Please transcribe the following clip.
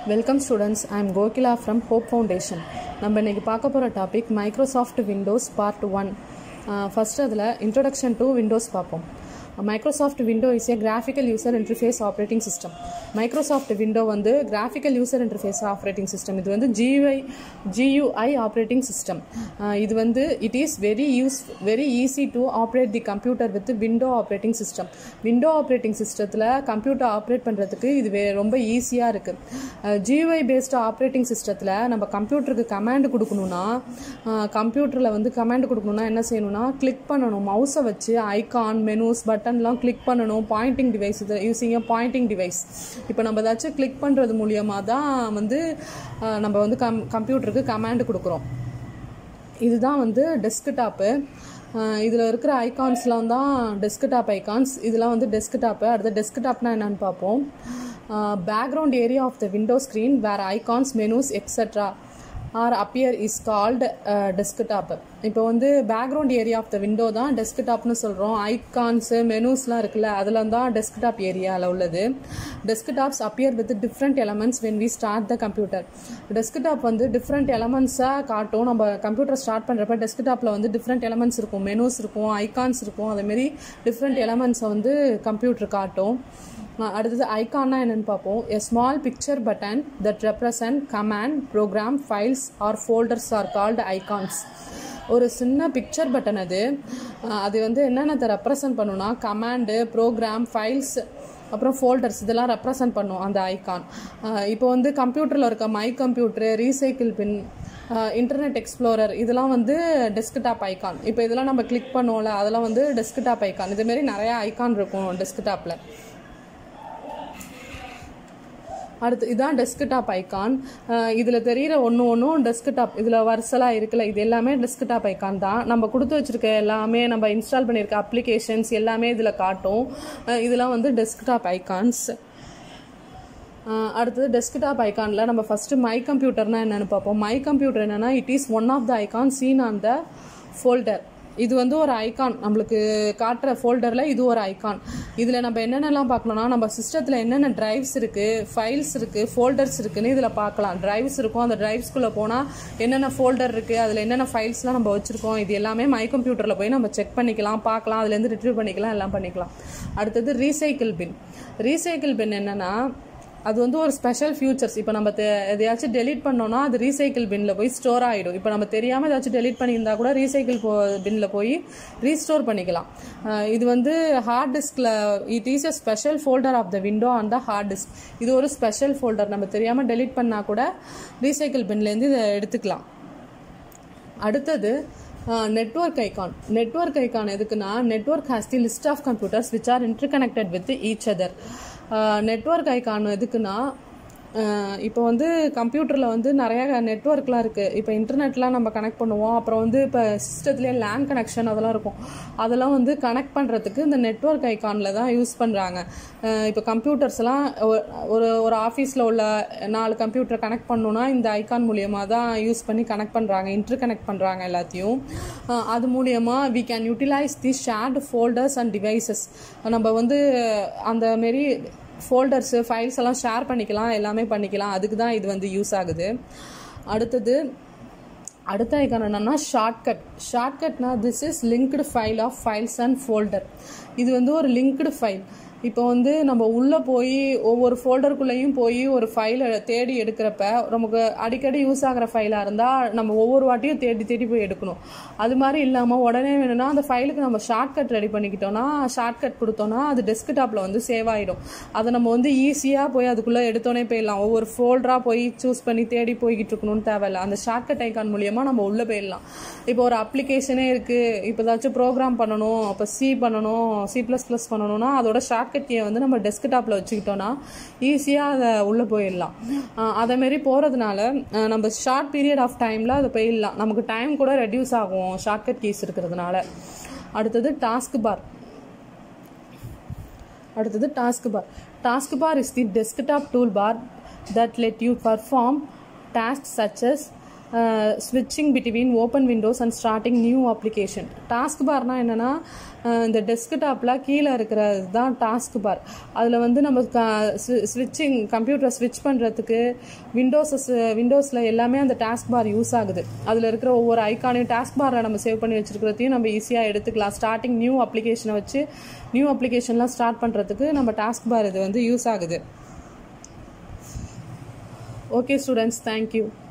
Welcome students, I am Gokila from Hope Foundation. நம்ம இன்னைக்கு பார்க்க போற topic Microsoft Windows Part 1. First அதுல Introduction to Windows பார்ப்போம். Microsoft Windows is a graphical user interface operating system. Microsoft Windows வந்து graphical user interface operating system. இது வந்து GUI operating system. இது வந்து it is very easy to operate the computer with window operating system. Window operating systemத்துல computer operate பண்றதுக்கு இது ரொம்ப ஈஸியா இருக்கு. GUI based operating systemத்துல நம்ம கம்ப்யூட்டருக்கு கமாண்ட் கொடுக்கணும்னா கம்ப்யூட்டர்ல வந்து கமாண்ட் கொடுக்கணும்னா என்ன செய்யணும்னா கிளிக் பண்ணனும் மவுஸை வச்சு ஐகான் மெனுஸ் பட்டன்லாம் கிளிக் பண்ணனும் pointing device using a pointing device இப்போ நம்ம ஏதாச்சும் கிளிக் பண்றது மூலமா தான் வந்து நம்ம வந்து கம்ப்யூட்டருக்கு கமாண்ட் கொடுக்கிறோம் இதுதான் வந்து டெஸ்க்டாப் இதுல இருக்கிற ஐகான்ஸ்லாம் தான் டெஸ்க்டாப் ஐகான்ஸ் இதெல்லாம் வந்து டெஸ்க்டாப் அடுத்து டெஸ்க்டாப்னா என்னன்னு பாப்போம் background area of the window screen where icons menus etc or appear is called desktop இப்போ வந்து background area of the window தான் டெஸ்க்டாப்னு சொல்றோம் ஐகான்ஸ் மெனுஸ்லாம் இருக்குல அதெல்லாம் தான் டெஸ்க்டாப் ஏரியால உள்ளது desktops appear with different elements when we start the computer desktop வந்து different elements-ஆ காட்டும் நம்ம கம்ப்யூட்டர் ஸ்டார்ட் பண்றப்ப டெஸ்க்டாப்ல வந்து different elements இருக்கும் மெனுஸ் இருக்கும் ஐகான்ஸ் இருக்கும் அதே மாதிரி different elements-அ வந்து கம்ப்யூட்டர் காட்டும் அடுத்து ஐகான்னா என்னன்னு பாப்போம் a small picture button that represent command program files or folders are called icons ஒரு சின்ன பிக்சர் பட்டன் அது வந்து என்னென்ன ரெப்ரசன்ட் பண்ணுனா கமாண்ட் ப்ரோக்ராம் ஃபைல்ஸ் அப்புறம் ஃபோல்டர்ஸ் இதெல்லாம் ரெப்ரசன்ட் பண்ணும் அந்த ஐகான் இப்போ வந்து கம்ப்யூட்டர்ல இருக்க my computer recycle bin internet explorer இதெல்லாம் வந்து டெஸ்க்டாப் ஐகான் இப்போ இதெல்லாம் நம்ம கிளிக் பண்ணுவோம்ல அதெல்லாம் வந்து டெஸ்க்டாப் ஐகான் இதே மாதிரி நிறைய ஐகான் இருக்கும் டெஸ்க்டாப்ல அடுத்து இதான் டெஸ்க்டாப் ஐகான் இதுல தெரியுற ஒன்னும் டெஸ்க்டாப் இதுல வரிசலா இருக்குல்ல இது எல்லாமே டெஸ்க்டாப் ஐகான் தான் நம்ம கொடுத்து வச்சிருக்க எல்லாமே நம்ம இன்ஸ்டால் பண்ணிருக்க அப்ளிகேஷன்ஸ் எல்லாமே இதுல காட்டும் இதெல்லாம் வந்து டெஸ்க்டாப் ஐகான்ஸ் அடுத்து டெஸ்க்டாப் ஐகான்ல நம்ம ஃபர்ஸ்ட் மை கம்ப்யூட்டர்னா என்னன்னு பார்ப்போம் மை கம்ப்யூட்டர் என்னன்னா it is one of the icon seen on the folder இது வந்து ஒரு ஐகான் நம்மளுக்கு காட்டுற ஃபோல்டர்ல இது ஒரு ஐகான் இதுல நம்ம என்னென்னலாம் பார்க்கணும்னா நம்ம சிஸ்டத்துல என்னென்ன டிரைவ்ஸ் இருக்கு ஃபைல்ஸ் இருக்கு ஃபோல்டர்ஸ் இருக்குன்னு இதுல பார்க்கலாம் டிரைவ்ஸ் இருக்கும் அந்த டிரைவ்ஸ்குள்ள போனா என்னென்ன ஃபோல்டர் இருக்கு அதுல என்னென்ன ஃபைல்ஸ்லாம் நம்ம வச்சிருக்கோம் இது எல்லாமே மை கம்ப்யூட்டர்ல போய் நம்ம செக் பண்ணிக்கலாம் பார்க்கலாம் அதுல இருந்து ரிட்ரீவ் பண்ணிக்கலாம் எல்லாம் பண்ணிக்கலாம் அடுத்தது ரீசைக்கிள் பின் என்னன்னா அது வந்து ஒரு ஸ்பெஷல் ஃபியூச்சர்ஸ் இப்போ நம்ம எதையாச்சும் டெலீட் பண்ணோம்னா அது ரீசைக்கிள் பின்ல போய் ஸ்டோர் ஆகிடும் இப்போ நம்ம தெரியாமல் ஏதாச்சும் டெலீட் பண்ணியிருந்தா கூட ரீசைக்கிள் பின்ல போய் ரீஸ்டோர் பண்ணிக்கலாம் இது வந்து ஹார்ட் டிஸ்கில் it is a special folder of the window on the hard disk இது ஒரு ஸ்பெஷல் ஃபோல்டர் நம்ம தெரியாமல் டெலீட் பண்ணால் கூட ரீசைக்கிள் பின்லேருந்து இதை எடுத்துக்கலாம் அடுத்தது network icon எதுக்குன்னா network has the list of computers which are interconnected with each other network icon எதுக்குன்னா இப்போ வந்து கம்ப்யூட்டர்ல வந்து நிறைய நெட்வொர்க்லாம் இருக்கு இப்போ இன்டர்நெட்லாம் நம்ம கனெக்ட் பண்ணுவோம் அப்புறம் வந்து இப்போ சிஸ்டத்துலேயே லேண்ட் கனெக்ஷன் அதெல்லாம் இருக்கும் அதெல்லாம் வந்து கனெக்ட் பண்றதுக்கு இந்த நெட்வொர்க் ஐகான்ல தான் யூஸ் பண்றாங்க இப்போ கம்ப்யூட்டர்ஸ் எல்லாம் ஒரு ஆஃபீஸ்ல உள்ள 4 கம்ப்யூட்டர் கனெக்ட் பண்ணணும்னா இந்த ஐகான் மூலியமா தான் யூஸ் பண்ணி கனெக்ட் பண்றாங்க இன்டர் கனெக்ட் பண்றாங்க எல்லாத்தையும் அது மூலியமா we can utilize the shared folders and devices நம்ம வந்து அந்த மாதிரி ஃபோல்டர்ஸ் ஃபைல்ஸ் எல்லாம் ஷேர் பண்ணிக்கலாம் எல்லாமே பண்ணிக்கலாம் அதுக்கு தான் இது வந்து யூஸ் ஆகுது அடுத்த ஐகான் என்னன்னா ஷார்ட்கட்னா this is linked file of files and folder இது வந்து ஒரு லிங்க்டு ஃபைல் இப்போ வந்து நம்ம உள்ள போய் ஒவ்வொரு ஃபோல்டருக்குள்ளேயும் போய் ஒரு ஃபைலை தேடி எடுக்கிறப்ப நமக்கு அடிக்கடி யூஸ் ஆகிற ஃபைலாக இருந்தால் நம்ம ஒவ்வொரு வாட்டியும் தேடி போய் எடுக்கணும் அது மாதிரி இல்லாமல் உடனே வேணும்னா அந்த ஃபைலுக்கு நம்ம ஷார்ட்கட் ரெடி பண்ணிக்கிட்டோம்னா ஷார்ட்கட் கொடுத்தோம்னா அது டெஸ்க்டாப்பில் வந்து சேவ் ஆகிடும் அதை நம்ம வந்து ஈஸியாக போய் அதுக்குள்ளே எடுத்தோன்னே போயிடலாம் ஒவ்வொரு ஃபோல்டராக போய் சூஸ் பண்ணி தேடி போய்கிட்டு இருக்கணும்னு தேவையில்லை அந்த ஷார்ட்கட் ஐகான் மூலியமாக நம்ம உள்ளே போயிடலாம் இப்போ ஒரு அப்ளிகேஷனே இருக்குது இப்போ ஏதாச்சும் ப்ரோக்ராம் பண்ணணும் அப்போ C பண்ணணும்னா அதோட ஷார்ட்கட் வந்து நம்ம டெஸ்க்டாப்ல வச்சுக்கிட்டோம்னா ஈஸியா அதை உள்ள போயிடலாம் அதே மாதிரி போறதுனால நம்ம ஷார்ட் பீரியட் ஆஃப் டைம்ல அதை போயிடலாம் நமக்கு டைம் கூட ரெடியூஸ் ஆகும் ஷார்ட்கட் கீஸ் இருக்கிறதுனால அடுத்தது task bar is the desktop tool bar that let you perform tasks such as ஸ்விட்சிங் between open windows and starting new application. Task பார்னால் என்னென்னா இந்த டெஸ்க்டாப்பில் கீழே இருக்கிறது தான் டாஸ்க் பார். அதில் வந்து நம்ம ஸ்விட்சிங் கம்ப்யூட்டரை ஸ்விட்ச் பண்ணுறதுக்கு விண்டோஸில் எல்லாமே அந்த டாஸ்க் பார் யூஸ் ஆகுது. அதில் இருக்கிற ஒவ்வொரு ஐக்கானையும் டாஸ்க் பாரில் நம்ம சேவ் பண்ணி வச்சுருக்கிறதையும் நம்ம ஈஸியாக எடுத்துக்கலாம். ஸ்டார்டிங் நியூ அப்ளிகேஷனை வச்சு நியூ அப்ளிகேஷன்லாம் ஸ்டார்ட் பண்ணுறதுக்கு நம்ம டாஸ்க் பார் இது வந்து யூஸ் ஆகுது. Okay students, thank you.